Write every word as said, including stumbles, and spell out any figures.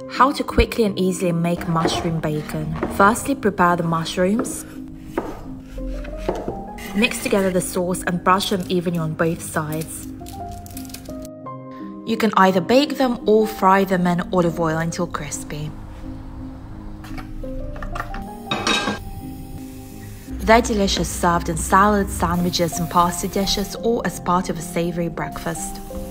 How to quickly and easily make mushroom bacon. Firstly, prepare the mushrooms. Mix together the sauce and brush them evenly on both sides. You can either bake them or fry them in olive oil until crispy. They're delicious served in salads, sandwiches and pasta dishes or as part of a savory breakfast.